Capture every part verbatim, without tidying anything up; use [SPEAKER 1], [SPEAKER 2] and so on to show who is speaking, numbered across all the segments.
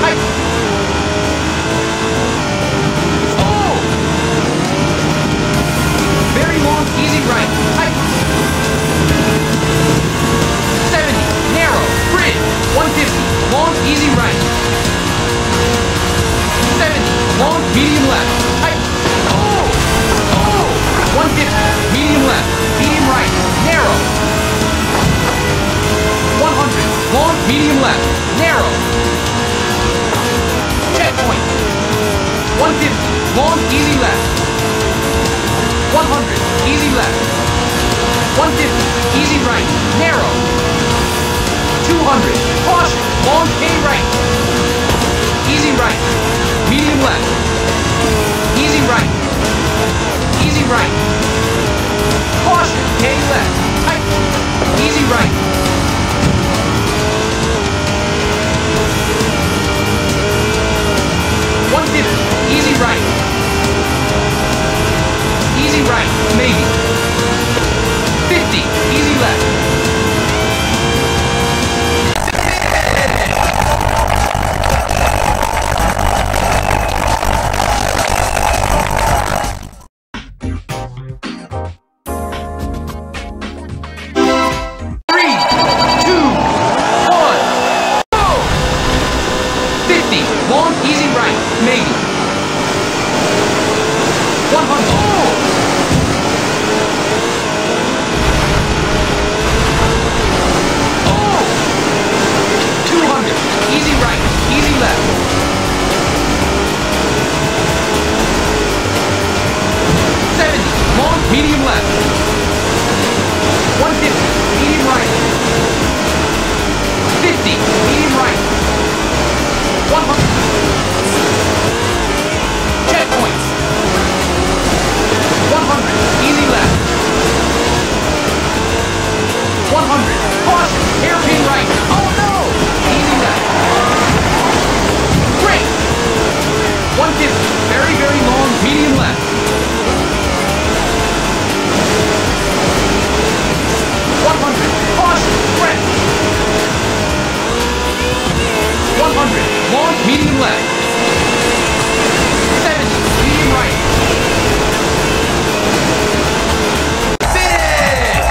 [SPEAKER 1] Tight. Oh! Very long, easy right. Tight. seventy. Narrow. Bridge. one fifty. Long, easy right. seventy. Long, medium left. Tight. Oh! Oh! one fifty. Medium left. Medium right. Narrow. one hundred. Long, medium left. Narrow. Checkpoint. one fifty. Long, easy left. one hundred. Easy left. one fifty. Easy right. Narrow. two hundred. Caution. Long K right. Easy right. Medium left. Easy right. Easy right. Caution. K left. Tight. Easy right. one fifty. Easy right. Easy right. Maybe. fifty. Easy left. Long, easy right, maybe. one hundred. Oh! Oh! two hundred. Easy right, easy left. seventy. Long, medium left. one fifty. Medium right. fifty. Medium right. one hundred. Checkpoints. one hundred. Easy left. one hundred. Caution. Hairpin right. Oh no! Easy left. Great. one fifty. Very, very long. Medium left. one hundred. Caution. Press. one hundred. Long, medium left. seventy. Medium right. Finish!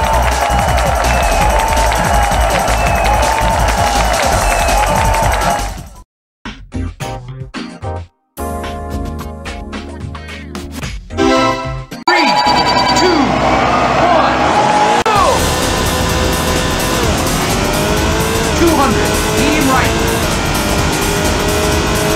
[SPEAKER 1] Three, two, one, go! two hundred. Medium right.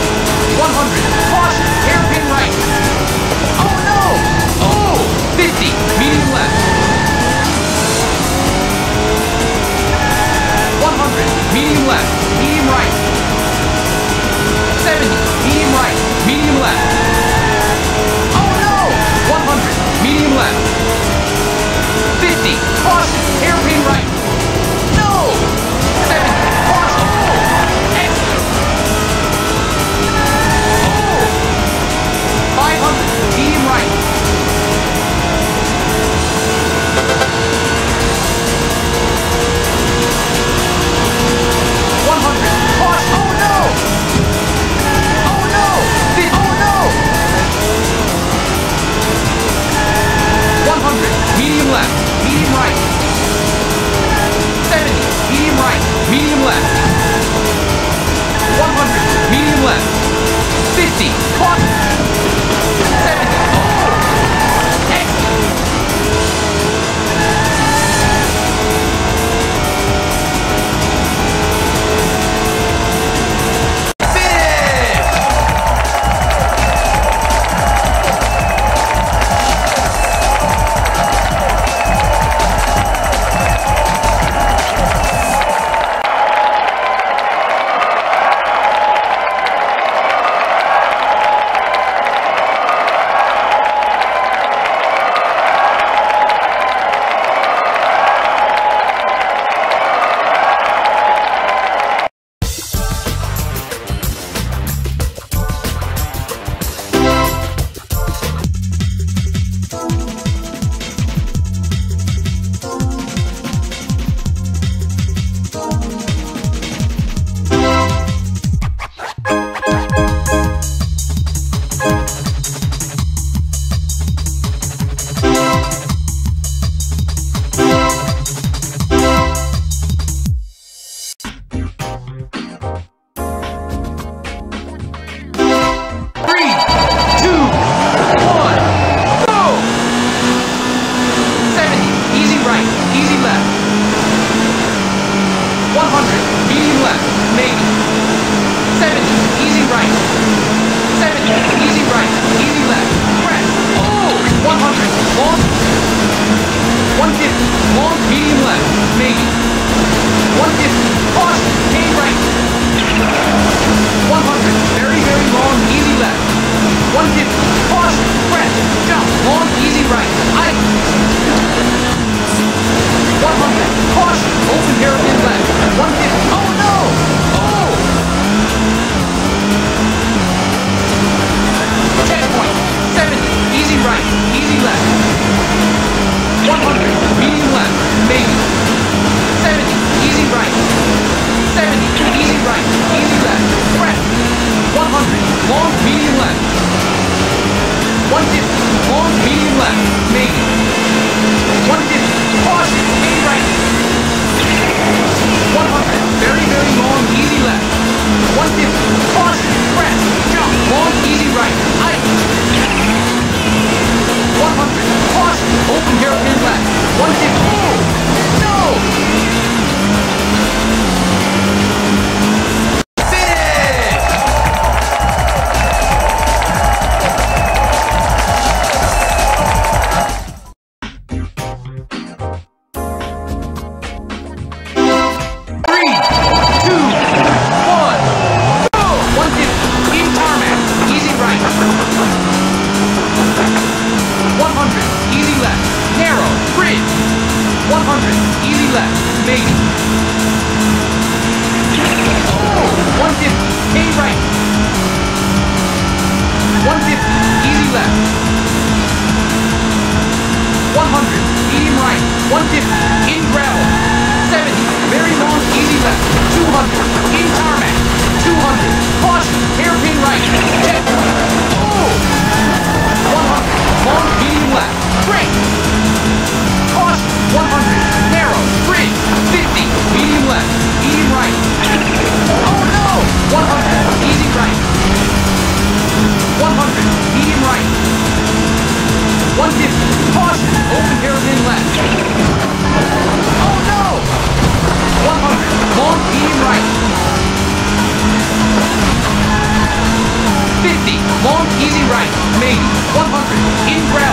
[SPEAKER 1] eighty, one hundred, in gravel.